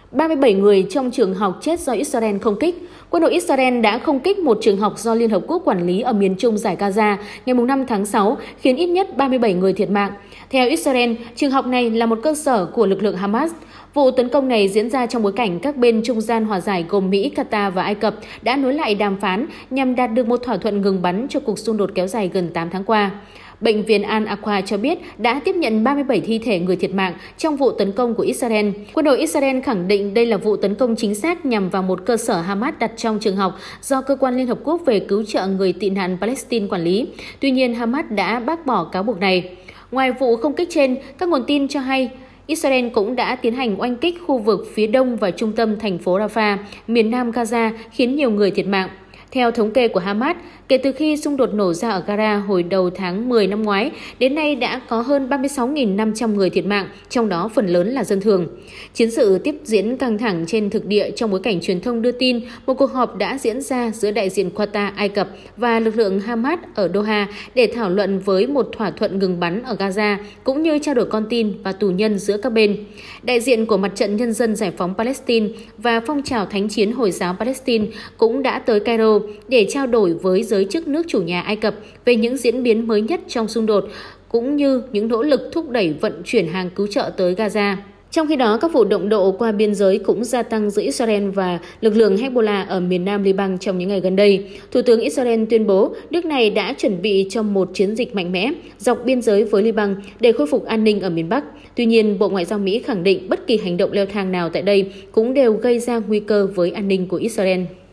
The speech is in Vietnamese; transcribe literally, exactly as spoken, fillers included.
ba mươi bảy người trong trường học chết do Israel không kích. Quân đội Israel đã không kích một trường học do Liên Hợp Quốc quản lý ở miền trung Dải Gaza ngày năm tháng sáu, khiến ít nhất ba mươi bảy người thiệt mạng. Theo Israel, trường học này là một cơ sở của lực lượng Hamas. Vụ tấn công này diễn ra trong bối cảnh các bên trung gian hòa giải gồm Mỹ, Qatar và Ai Cập đã nối lại đàm phán nhằm đạt được một thỏa thuận ngừng bắn cho cuộc xung đột kéo dài gần tám tháng qua. Bệnh viện Al-Aqsa cho biết đã tiếp nhận ba mươi bảy thi thể người thiệt mạng trong vụ tấn công của Israel. Quân đội Israel khẳng định đây là vụ tấn công chính xác nhằm vào một cơ sở Hamas đặt trong trường học do Cơ quan Liên Hợp Quốc về cứu trợ người tị nạn Palestine quản lý. Tuy nhiên, Hamas đã bác bỏ cáo buộc này. Ngoài vụ không kích trên, các nguồn tin cho hay Israel cũng đã tiến hành oanh kích khu vực phía đông và trung tâm thành phố Rafah, miền nam Gaza, khiến nhiều người thiệt mạng. Theo thống kê của Hamas, kể từ khi xung đột nổ ra ở Gaza hồi đầu tháng mười năm ngoái, đến nay đã có hơn ba mươi sáu nghìn năm trăm người thiệt mạng, trong đó phần lớn là dân thường. Chiến sự tiếp diễn căng thẳng trên thực địa trong bối cảnh truyền thông đưa tin một cuộc họp đã diễn ra giữa đại diện Qatar, Ai Cập và lực lượng Hamas ở Doha để thảo luận với một thỏa thuận ngừng bắn ở Gaza, cũng như trao đổi con tin và tù nhân giữa các bên. Đại diện của Mặt trận Nhân dân Giải phóng Palestine và Phong trào Thánh chiến Hồi giáo Palestine cũng đã tới Cairo để trao đổi với giới chức nước chủ nhà Ai Cập về những diễn biến mới nhất trong xung đột, cũng như những nỗ lực thúc đẩy vận chuyển hàng cứu trợ tới Gaza. Trong khi đó, các vụ động độ qua biên giới cũng gia tăng giữa Israel và lực lượng Hezbollah ở miền nam Liban trong những ngày gần đây. Thủ tướng Israel tuyên bố nước này đã chuẩn bị cho một chiến dịch mạnh mẽ dọc biên giới với Liban để khôi phục an ninh ở miền Bắc. Tuy nhiên, Bộ Ngoại giao Mỹ khẳng định bất kỳ hành động leo thang nào tại đây cũng đều gây ra nguy cơ với an ninh của Israel.